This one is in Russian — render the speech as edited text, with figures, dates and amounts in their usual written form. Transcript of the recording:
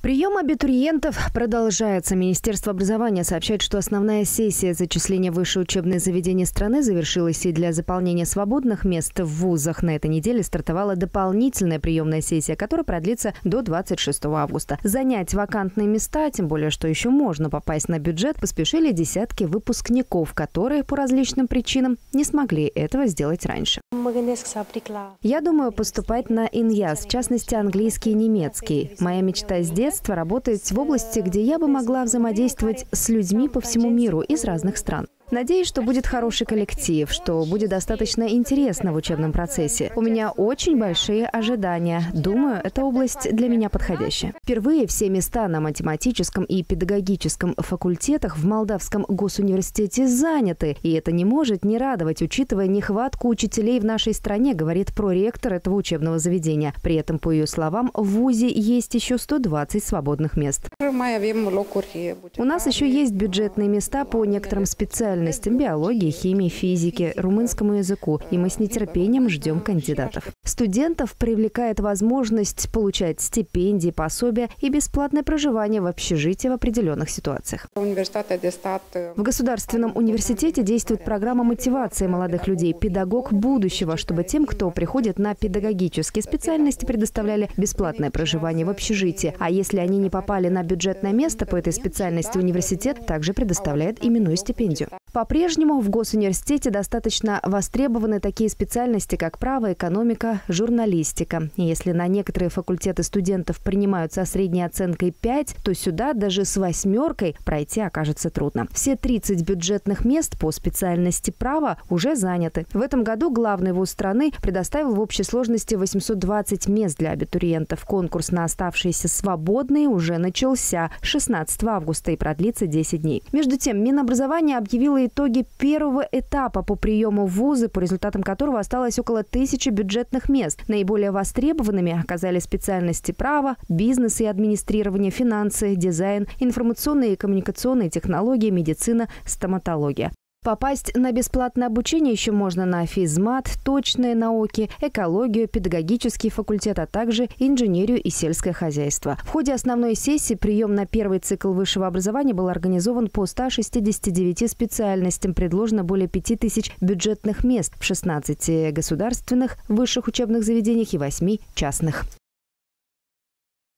Прием абитуриентов продолжается. Министерство образования сообщает, что основная сессия зачисления в высшие учебные заведения страны завершилась, и для заполнения свободных мест в вузах на этой неделе стартовала дополнительная приемная сессия, которая продлится до 26 августа. Занять вакантные места, тем более, что еще можно попасть на бюджет, поспешили десятки выпускников, которые по различным причинам не смогли этого сделать раньше. Я думаю поступать на ИНЯС, в частности английский и немецкий. Моя мечта с детства – работать в области, где я бы могла взаимодействовать с людьми по всему миру из разных стран. Надеюсь, что будет хороший коллектив, что будет достаточно интересно в учебном процессе. У меня очень большие ожидания. Думаю, эта область для меня подходящая. Впервые все места на математическом и педагогическом факультетах в Молдавском госуниверситете заняты. И это не может не радовать, учитывая нехватку учителей в нашей стране, говорит проректор этого учебного заведения. При этом, по ее словам, в вузе есть еще 120 свободных мест. У нас еще есть бюджетные места по некоторым специальностям – биологии, химии, физики, румынскому языку, и мы с нетерпением ждем кандидатов. Студентов привлекает возможность получать стипендии, пособия и бесплатное проживание в общежитии в определенных ситуациях. В Государственном университете действует программа мотивации молодых людей «Педагог будущего», чтобы тем, кто приходит на педагогические специальности, предоставляли бесплатное проживание в общежитии. А если они не попали на бюджетное место по этой специальности, университет также предоставляет именную стипендию. По-прежнему в госуниверситете достаточно востребованы такие специальности, как право, экономика, журналистика. И если на некоторые факультеты студентов принимают со средней оценкой 5, то сюда даже с 8 пройти окажется трудно. Все 30 бюджетных мест по специальности права уже заняты. В этом году главный вуз страны предоставил в общей сложности 820 мест для абитуриентов. Конкурс на оставшиеся свободные уже начался 16 августа и продлится 10 дней. Между тем, Минобразование объявило итоги первого этапа по приему в вузы, по результатам которого осталось около 1000 бюджетных мест. Наиболее востребованными оказались специальности права, бизнес и администрирование, финансы, дизайн, информационные и коммуникационные технологии, медицина, стоматология. Попасть на бесплатное обучение еще можно на физмат, точные науки, экологию, педагогический факультет, а также инженерию и сельское хозяйство. В ходе основной сессии прием на первый цикл высшего образования был организован по 169 специальностям. Предложено более 5000 бюджетных мест в 16 государственных высших учебных заведениях и 8 частных.